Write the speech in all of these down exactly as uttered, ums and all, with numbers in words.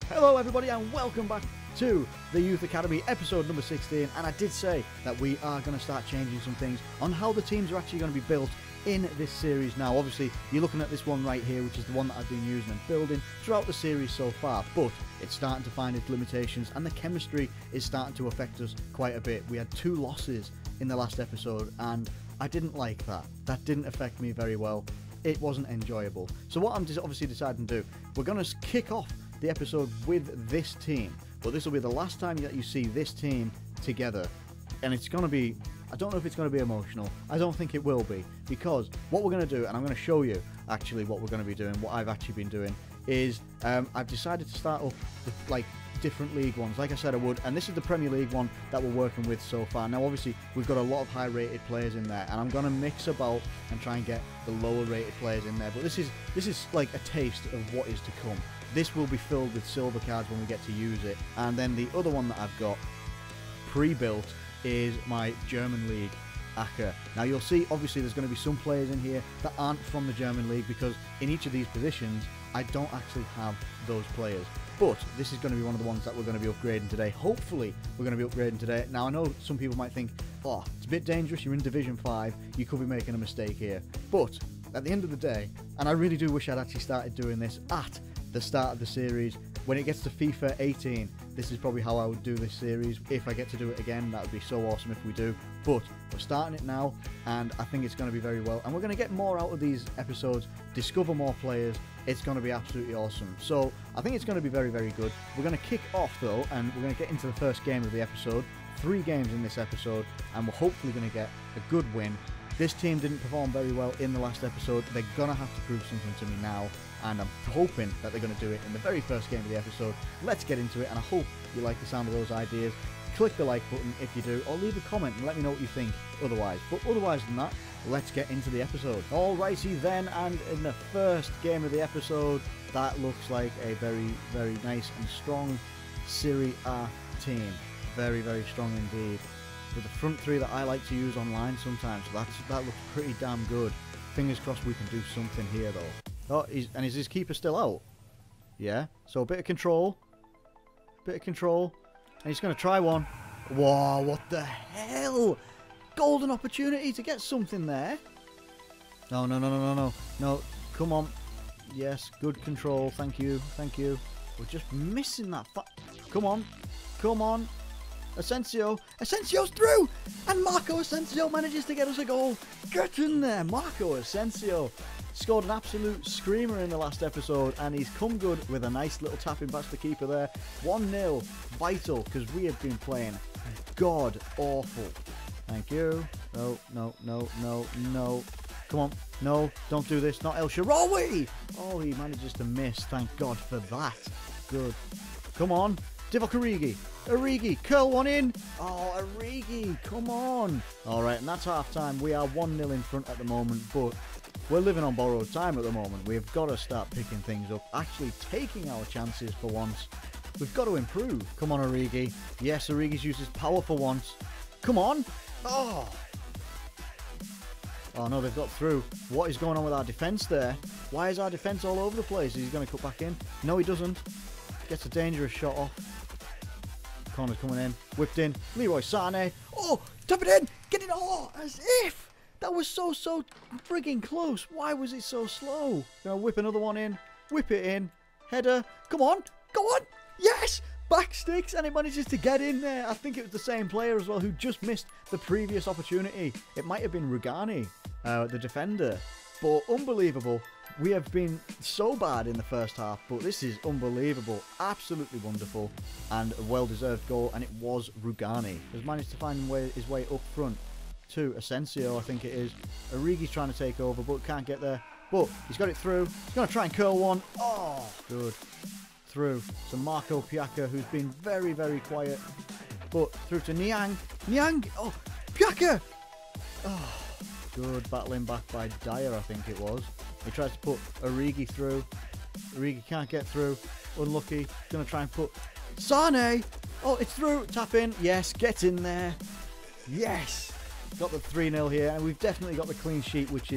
Hello everybody and welcome back to the Youth Academy episode number sixteen, and I did say that we are going to start changing some things on how the teams are actually going to be built in this series. Now obviously you're looking at this one right here, which is the one that I've been using and building throughout the series so far, but it's starting to find its limitations and the chemistry is starting to affect us quite a bit. We had two losses in the last episode and I didn't like that. That didn't affect me very well. It wasn't enjoyable. So what I'm just obviously deciding to do, we're going to kick off the episode with this team, but this will be the last time that you see this team together, and it's going to be, I don't know if it's going to be emotional. I don't think it will be, because what we're going to do, and I'm going to show you actually what we're going to be doing, what I've actually been doing, is um, I've decided to start up with like different league ones, like I said I would, and this is the Premier League one that we're working with so far. Now obviously we've got a lot of high rated players in there, and I'm going to mix about and try and get the lower rated players in there, but this is this is like a taste of what is to come. This will be filled with silver cards when we get to use it. And then the other one that I've got pre-built is my German League Acker. Now you'll see obviously there's going to be some players in here that aren't from the German League, because in each of these positions I don't actually have those players. But this is going to be one of the ones that we're going to be upgrading today. Hopefully we're going to be upgrading today. Now I know some people might think, oh, it's a bit dangerous, you're in Division five, you could be making a mistake here. But at the end of the day, and I really do wish I'd actually started doing this at the start of the series, when it gets to FIFA eighteen, this is probably how I would do this series. If I get to do it again, that would be so awesome if we do. But we're starting it now, and I think it's going to be very well, and we're going to get more out of these episodes, discover more players. It's going to be absolutely awesome. So I think it's going to be very, very good. We're going to kick off though, and we're going to get into the first game of the episode. Three games in this episode, and we're hopefully going to get a good win. This team didn't perform very well in the last episode. They're going to have to prove something to me now, and I'm hoping that they're going to do it in the very first game of the episode. Let's get into it, and I hope you like the sound of those ideas. Click the like button if you do, or leave a comment and let me know what you think otherwise. But otherwise than that, let's get into the episode. Alrighty then, and in the first game of the episode, that looks like a very, very nice and strong Serie A team. Very, very strong indeed. With the front three that I like to use online sometimes, so that's, that looks pretty damn good. Fingers crossed we can do something here though. Oh, he's, and is his keeper still out? Yeah, so a bit of control. Bit of control. And he's going to try one. Whoa, what the hell? Golden opportunity to get something there. No, no, no, no, no, no. No, come on. Yes, good control. Thank you, thank you. We're just missing that. Come on, come on. Asensio, Asensio's through, and Marco Asensio manages to get us a goal. Get in there, Marco Asensio. Scored an absolute screamer in the last episode, and he's come good with a nice little tapping past the keeper there. one nil, vital, because we have been playing god awful. Thank you. No, no, no, no, no. Come on, no, don't do this, not El Shaarawy. Oh, he manages to miss, thank God for that. Good. Come on. Divock Origi, Origi, curl one in. Oh, Origi, come on. All right, and that's half time. We are one nil in front at the moment, but we're living on borrowed time at the moment. We've got to start picking things up, actually taking our chances for once. We've got to improve. Come on, Origi. Yes, Origi's used his power for once. Come on. Oh. Oh no, they've got through. What is going on with our defence there? Why is our defence all over the place? Is he going to cut back in? No, he doesn't. Gets a dangerous shot off. Corner's coming in. Whipped in. Leroy Sané. Oh, tap it in. Get it. Oh, as if. That was so, so frigging close. Why was it so slow? Gonna whip another one in. Whip it in. Header. Come on. Go on. Yes. Back sticks, and it manages to get in there. I think it was the same player as well who just missed the previous opportunity. It might have been Rugani, uh, the defender. But unbelievable. We have been so bad in the first half, but this is unbelievable. Absolutely wonderful, and a well-deserved goal, and it was Rugani. Has managed to find way, his way up front to Asensio, I think it is. Origi's trying to take over, but can't get there. But he's got it through. He's going to try and curl one. Oh, good. Through to Marco Piaka, who's been very, very quiet. But through to Niang. Niang! Oh, Piaka! Oh, good. Battling back by Dyer, I think it was. He tries to put Origi through. Origi can't get through. Unlucky. Going to try and put Sané. Oh, it's through. Tap in. Yes, get in there. Yes. Got the three nil here. And we've definitely got the clean sheet, which is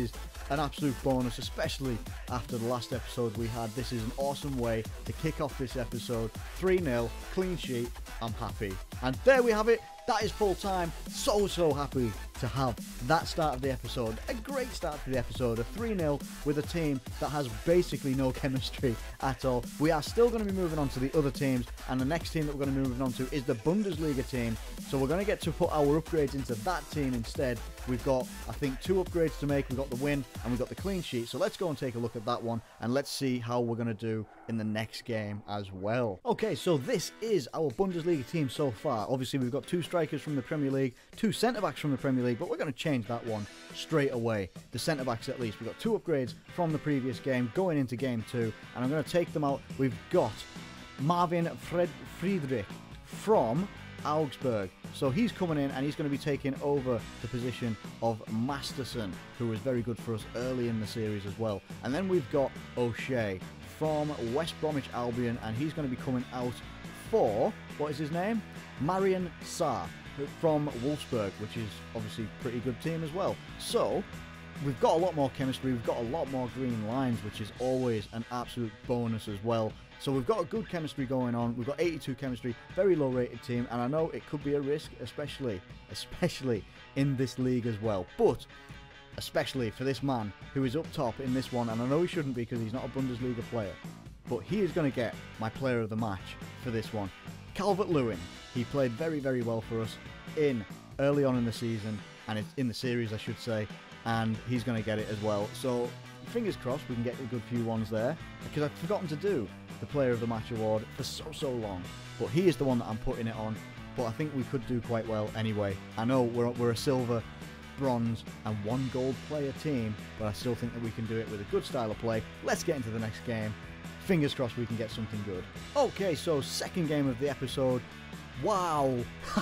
an absolute bonus, especially after the last episode we had. This is an awesome way to kick off this episode. three nil, clean sheet, I'm happy. And there we have it. That is full time. So, so happy to have that start of the episode. A great start to the episode. A three nil with a team that has basically no chemistry at all. We are still going to be moving on to the other teams, and the next team that we're going to be moving on to is the Bundesliga team. So we're going to get to put our upgrades into that team instead. We've got, I think, two upgrades to make. We've got the win and we've got the clean sheet. So let's go and take a look at that one, and let's see how we're going to do in the next game as well. Okay, so this is our Bundesliga team so far. Obviously, we've got two strikers from the Premier League, two centre-backs from the Premier League, but we're going to change that one straight away. The centre-backs at least. We've got two upgrades from the previous game going into game two, and I'm going to take them out. We've got Marvin Fred Friedrich from Augsburg. So he's coming in and he's going to be taking over the position of Masterson, who was very good for us early in the series as well. And then we've got O'Shea from West Bromwich Albion, and he's going to be coming out for, what is his name? Marian Sarr from Wolfsburg, which is obviously a pretty good team as well. So we've got a lot more chemistry, we've got a lot more green lines, which is always an absolute bonus as well. So we've got a good chemistry going on. We've got eighty-two chemistry, very low rated team, and I know it could be a risk, especially, especially in this league as well. But especially for this man who is up top in this one, and I know he shouldn't be because he's not a Bundesliga player, but he is going to get my player of the match for this one. Calvert-Lewin. He played very, very well for us in early on in the season, and it's in the series, I should say, and he's going to get it as well. So fingers crossed we can get a good few ones there, because I've forgotten to do the player of the match award for so, so long. But he is the one that I'm putting it on, but I think we could do quite well anyway. I know we're, we're a silver, bronze and one gold player team, but I still think that we can do it with a good style of play. Let's get into the next game. Fingers crossed we can get something good. Okay, so second game of the episode. Wow.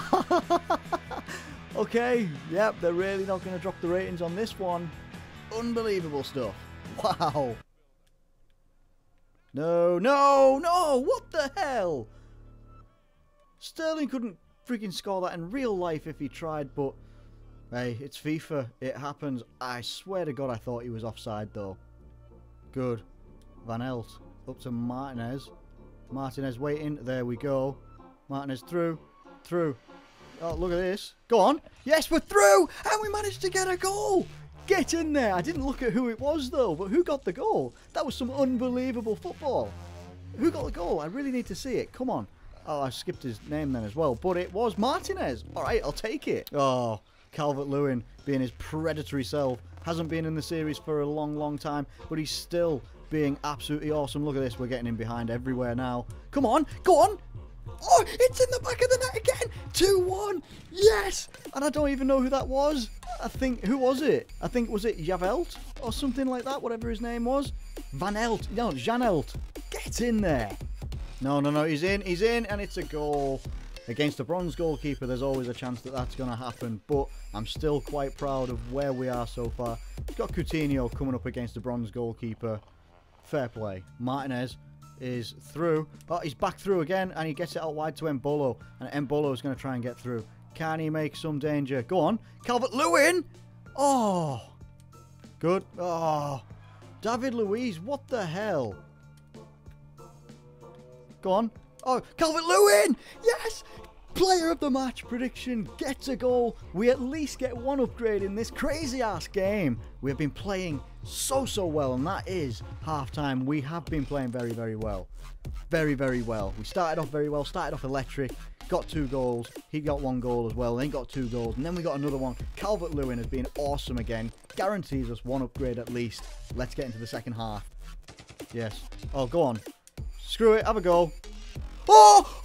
Okay, yep, they're really not going to drop the ratings on this one. Unbelievable stuff. Wow. No, no, no, what the hell? Sterling couldn't freaking score that in real life if he tried, but hey, it's FIFA, it happens. I swear to God I thought he was offside though. Good. VanElt up to Martinez. Martinez waiting, there we go. Martinez through, through. Oh, look at this. Go on. Yes, we're through, and we managed to get a goal. Get in there. I didn't look at who it was though, but who got the goal? That was some unbelievable football. Who got the goal? I really need to see it. Come on. Oh, I skipped his name then as well, but it was Martinez. All right, I'll take it. Oh, Calvert-Lewin being his predatory self. Hasn't been in the series for a long, long time, but he's still being absolutely awesome. Look at this. We're getting him behind everywhere now. Come on. Go on. Oh, it's in the back of the net again. two one. Yes. And I don't even know who that was. I think, who was it? I think, was it Javelt or something like that, whatever his name was? VanElt. No, Janelt. Get in there. No, no, no. He's in. He's in. And it's a goal. Against a bronze goalkeeper, there's always a chance that that's going to happen. But I'm still quite proud of where we are so far. We've got Coutinho coming up against a bronze goalkeeper. Fair play. Martinez is through. Oh, he's back through again, and he gets it out wide to Embolo, and Embolo is going to try and get through. Can he make some danger? Go on. Calvert-Lewin. Oh. Good. Oh. David Luiz. What the hell? Go on. Oh, Calvert-Lewin. Yes. Player of the match prediction gets a goal. We at least get one upgrade in this crazy ass game. We have been playing so, so well, and that is half-time. We have been playing very, very well. Very, very well. We started off very well, started off electric, got two goals. He got one goal as well, then got two goals, and then we got another one. Calvert-Lewin has been awesome again. Guarantees us one upgrade at least. Let's get into the second half. Yes. Oh, go on. Screw it, have a go. Oh!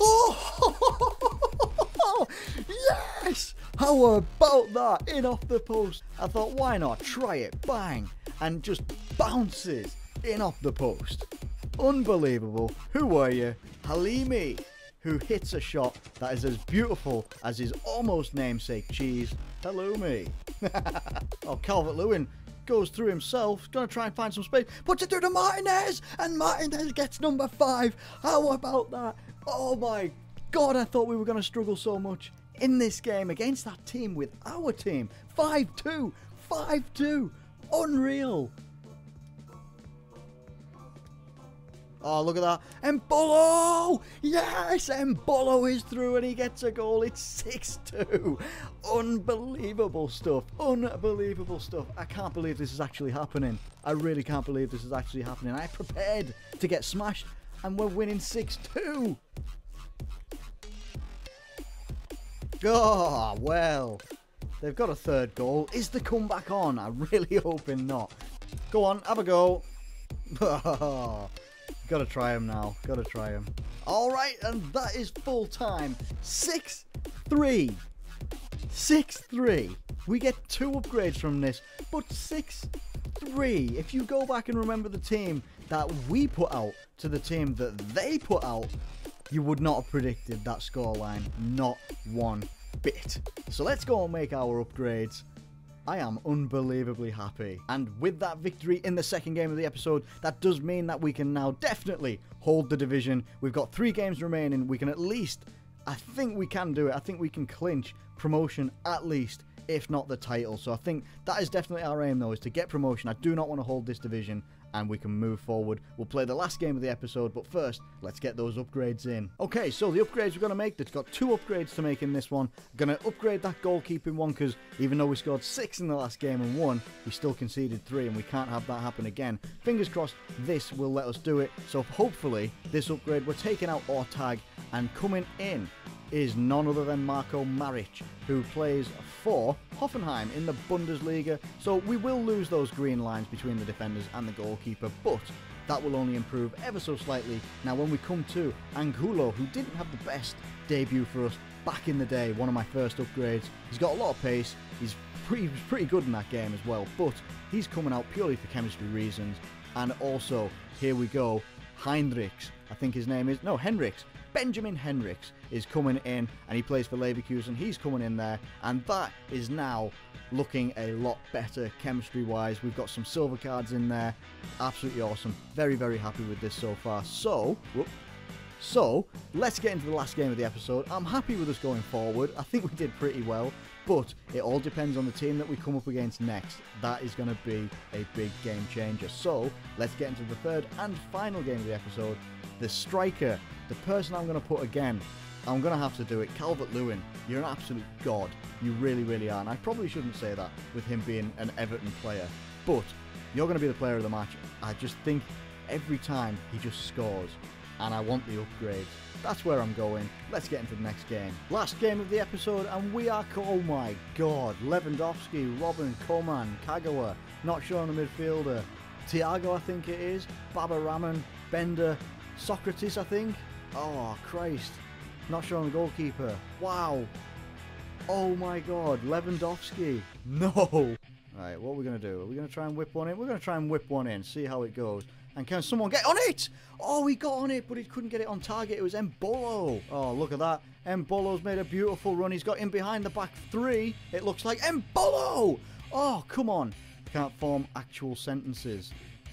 Oh! Yes! How about that? In off the post. I thought, why not? Try it. Bang. And just bounces in off the post. Unbelievable. Who were you? Halimi, who hits a shot that is as beautiful as his almost namesake cheese. Hello, me. Oh, Calvert-Lewin goes through himself. Going to try and find some space. Puts it through to Martinez. And Martinez gets number five. How about that? Oh, my God. I thought we were going to struggle so much in this game against that team with our team. five two. five two. Unreal. Oh, look at that. Embolo! Yes, Embolo is through and he gets a goal. It's six two. Unbelievable stuff. Unbelievable stuff. I can't believe this is actually happening. I really can't believe this is actually happening. I prepared to get smashed and we're winning six two. Oh, well. They've got a third goal. Is the comeback on? I'm really hoping not. Go on, have a go. Gotta try him now. Gotta try him. Alright, and that is full time. six three. six three. We get two upgrades from this, but six three. If you go back and remember the team that we put out to the team that they put out, you would not have predicted that scoreline. Not one bit. So let's go and make our upgrades. I am unbelievably happy. And with that victory in the second game of the episode, that does mean that we can now definitely hold the division. We've got three games remaining. We can at least, I think we can do it. I think we can clinch promotion at least, if not the title. So I think that is definitely our aim though, is to get promotion. I do not want to hold this division and we can move forward. We'll play the last game of the episode, but first, let's get those upgrades in. Okay, so the upgrades we're going to make, they've got two upgrades to make in this one. Going to upgrade that goalkeeping one, because even though we scored six in the last game and won, we still conceded three, and we can't have that happen again. Fingers crossed, this will let us do it. So hopefully, this upgrade, we're taking out our tag, and coming in is none other than Marko Maric, who plays for Hoffenheim in the Bundesliga. So we will lose those green lines between the defenders and the goalkeeper, but that will only improve ever so slightly. Now when we come to Angulo, who didn't have the best debut for us back in the day, one of my first upgrades, he's got a lot of pace, he's pretty, pretty good in that game as well, but he's coming out purely for chemistry reasons. And also, here we go, Heinrichs, I think his name is, no, Henrichs. Benjamin Henrichs is coming in, and he plays for Leverkusen. He's coming in there, and that is now looking a lot better chemistry-wise. We've got some silver cards in there. Absolutely awesome. Very, very happy with this so far. So, whoop, so let's get into the last game of the episode. I'm happy with us going forward. I think we did pretty well, but it all depends on the team that we come up against next. That is going to be a big game changer. So let's get into the third and final game of the episode. The striker, the person I'm going to put again, I'm going to have to do it. Calvert-Lewin, you're an absolute god. You really, really are. And I probably shouldn't say that with him being an Everton player, but you're going to be the player of the match. I just think every time he just scores, and I want the upgrades. That's where I'm going. Let's get into the next game. Last game of the episode, and we are, oh my god, Lewandowski, Robin, Koeman, Kagawa, not sure on the midfielder, Thiago I think it is, Baba Rahman, Bender, Socrates I think, oh Christ, not sure on the goalkeeper, wow, oh my god, Lewandowski, no. Right, what are we going to do? Are we going to try and whip one in? We're going to try and whip one in, see how it goes. And can someone get on it? Oh, he got on it, but he couldn't get it on target. It was Embolo. Oh, look at that. Embolo's made a beautiful run. He's got in behind the back three. It looks like Embolo. Oh, come on. Can't form actual sentences.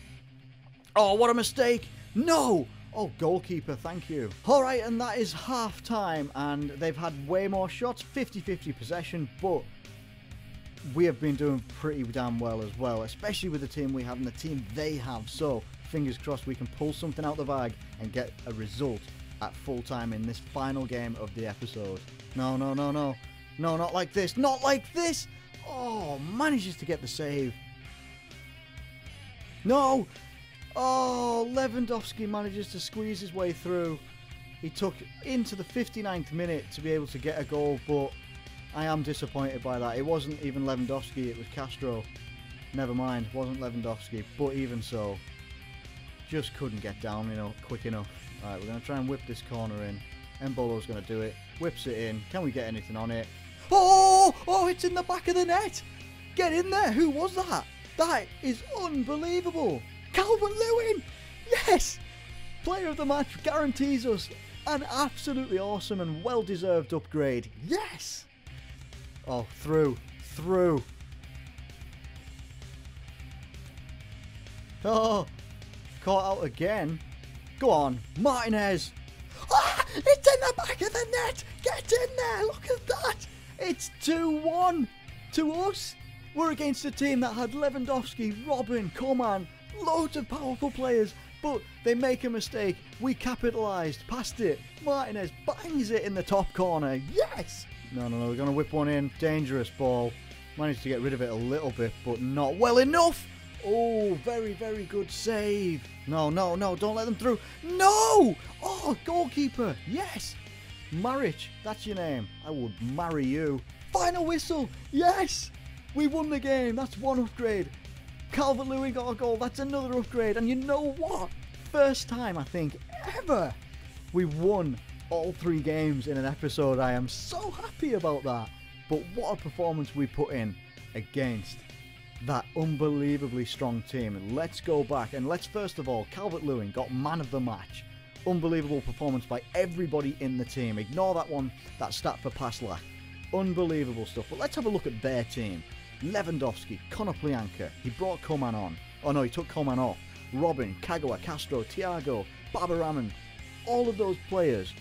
Oh, what a mistake. No. Oh, goalkeeper, thank you. All right, and that is half time. And they've had way more shots, fifty fifty possession, but we have been doing pretty damn well as well, especially with the team we have and the team they have. So fingers crossed we can pull something out the bag and get a result at full time in this final game of the episode. No, no, no, no. No, not like this. Not like this. Oh, manages to get the save. No. Oh, Lewandowski manages to squeeze his way through. He took into the fifty-ninth minute to be able to get a goal, but I am disappointed by that. It wasn't even Lewandowski, it was Castro. Never mind, it wasn't Lewandowski, but even so, just couldn't get down, you know, quick enough. Alright, we're going to try and whip this corner in. Embolo's going to do it. Whips it in. Can we get anything on it? Oh! Oh, it's in the back of the net! Get in there! Who was that? That is unbelievable! Calvert-Lewin! Yes! Player of the match guarantees us an absolutely awesome and well-deserved upgrade. Yes! Oh, through. Through. Oh, caught out again. Go on, Martinez. Ah, it's in the back of the net. Get in there. Look at that. It's two one to us. We're against a team that had Lewandowski, Robin, Coman, loads of powerful players, but they make a mistake. We capitalised, passed it. Martinez bangs it in the top corner. Yes! No, no, no, we're going to whip one in. Dangerous ball. Managed to get rid of it a little bit, but not well enough. Oh, very, very good save. No, no, no, don't let them through. No! Oh, goalkeeper. Yes! Maric, that's your name. I would marry you. Final whistle. Yes! We won the game. That's one upgrade. Calvert-Lewin got a goal. That's another upgrade. And you know what? First time, I think, ever we won all three games in an episode. I am so happy about that. But what a performance we put in against that unbelievably strong team. And let's go back and let's first of all, Calvert-Lewin got man of the match. Unbelievable performance by everybody in the team. Ignore that one, that stat for Paslak. Unbelievable stuff. But let's have a look at their team. Lewandowski, Konoplyanka, he brought Coman on. Oh no, he took Coman off. Robin, Kagawa, Castro, Thiago, Babaraman, all of those players.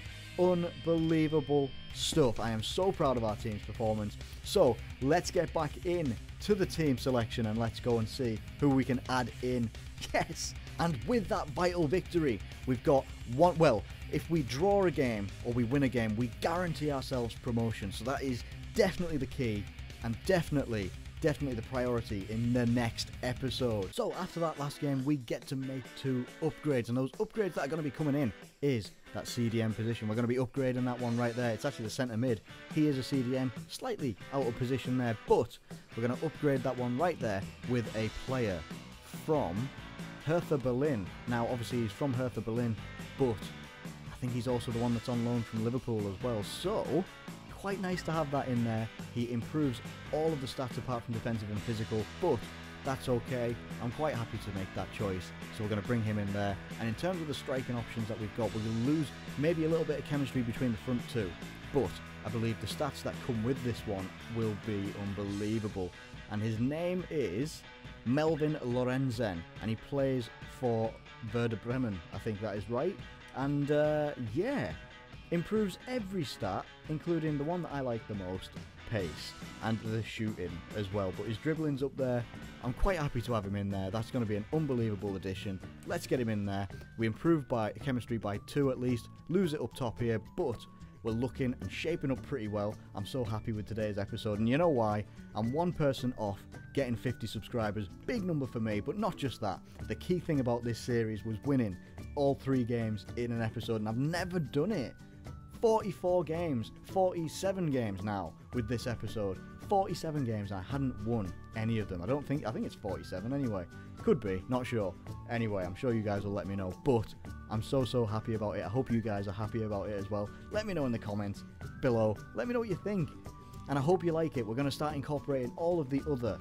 Unbelievable stuff. I am so proud of our team's performance. So let's get back in to the team selection and let's go and see who we can add in. Yes! And with that vital victory, we've got one, well, if we draw a game or we win a game, we guarantee ourselves promotion. So that is definitely the key and definitely, definitely the priority in the next episode. So after that last game, we get to make two upgrades. And those upgrades that are going to be coming in is that C D M position. We're going to be upgrading that one right there. It's actually the centre mid. He is a C D M, slightly out of position there, but we're going to upgrade that one right there with a player from Hertha Berlin. Now, obviously, he's from Hertha Berlin, but I think he's also the one that's on loan from Liverpool as well. So, quite nice to have that in there. He improves all of the stats apart from defensive and physical, but that's okay. I'm quite happy to make that choice. So we're going to bring him in there. And in terms of the striking options that we've got, we're going to lose maybe a little bit of chemistry between the front two. But I believe the stats that come with this one will be unbelievable. And his name is Melvin Lorenzen, and he plays for Werder Bremen, I think that is right. And uh, yeah, improves every stat, including the one that I like the most, pace, and the shooting as well. But his dribbling's up there. I'm quite happy to have him in there. That's going to be an unbelievable addition. Let's get him in there. We improve by chemistry by two at least, lose it up top here, but we're looking and shaping up pretty well. I'm so happy with today's episode, and you know why? I'm one person off getting fifty subscribers. Big number for me, but not just that. The key thing about this series was winning all three games in an episode, and I've never done it. forty-four games, forty-seven games now with this episode. forty-seven games and I hadn't won any of them. I don't think, I think it's forty-seven anyway. Could be, not sure. Anyway, I'm sure you guys will let me know, but I'm so, so happy about it. I hope you guys are happy about it as well. Let me know in the comments below. Let me know what you think. And I hope you like it. We're going to start incorporating all of the other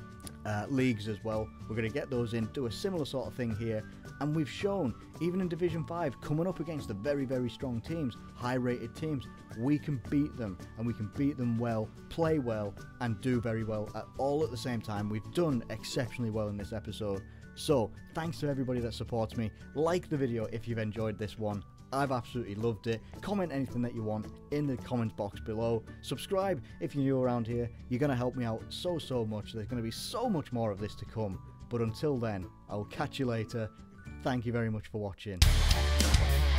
uh, leagues as well. We're going to get those in, do a similar sort of thing here. And we've shown, even in Division five, coming up against the very, very strong teams, high-rated teams, we can beat them, and we can beat them well, play well, and do very well at all at the same time. We've done exceptionally well in this episode. So, thanks to everybody that supports me. Like the video if you've enjoyed this one. I've absolutely loved it. Comment anything that you want in the comments box below. Subscribe if you're new around here. You're going to help me out so, so much. There's going to be so much more of this to come. But until then, I will catch you later. Thank you very much for watching.